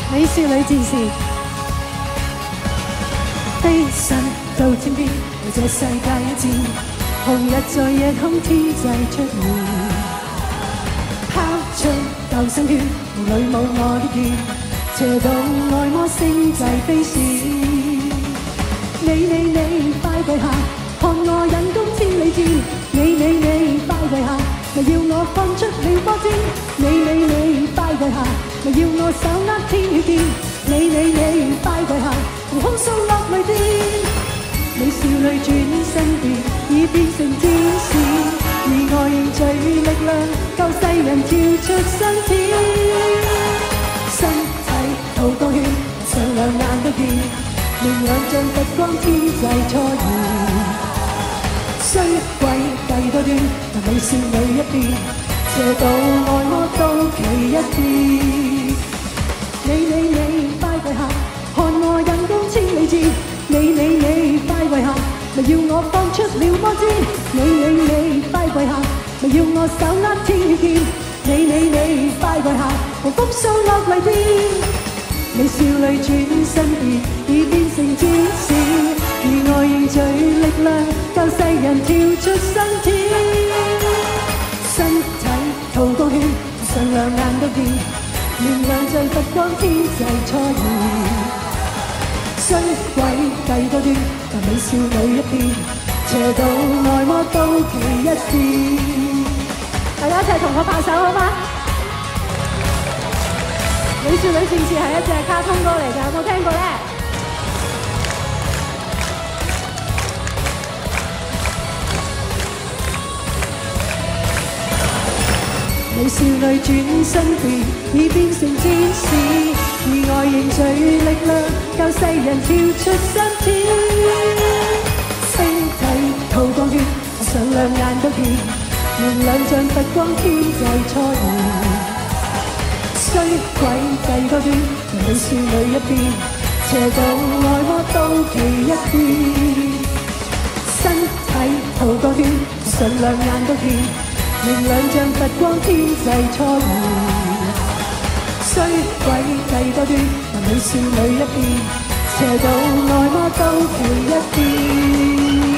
美少女戰士，飛身到天邊，為這世界一戰，紅日在夜空天際出現，拋出救生圈，夢裏冇我的劍，邪道愛魔星際飛閃。你快跪下，看我引弓千里箭，你快跪下，咪要我放出了波尖，你快跪下，咪要我手握天與劍，你快跪下，同空掃落雷電。美少女轉身變，已變成戰士，而我凝聚力量，救世人跳出生天。身體透光圈，上兩眼都見，明亮像佛光天際初現。衰鬼計多端，但美少女一邊，邪道愛魔都企一邊。你快跪下，看我引弓千里箭，你快跪下，咪要我放出了魔尖，你快跪下，咪要我手握天與劍，你快跪下，同風掃落雷電。美少女轉身變，已變成戰士，而我凝聚力量，救世人跳出生天。身體透光圈，上兩眼都見，明亮像佛光天際初現。衰鬼計多端，但美少女一邊，邪道愛魔都企一邊。大家一齊同我拍手好嗎？美少女戰士係一隻卡通歌嚟㗎，有冇聽過呢？美少女轉身變，已變成戰士，而我凝聚力量，救世人跳出生天。星體透光圈，上兩眼都見，明亮像佛光天際初現。衰鬼計多端，美少女一邊，邪道愛魔都企一邊。身體透光圈，上兩眼都見，明亮像佛光天際初現。衰鬼計多端，美少女一邊，邪道愛魔都企一邊。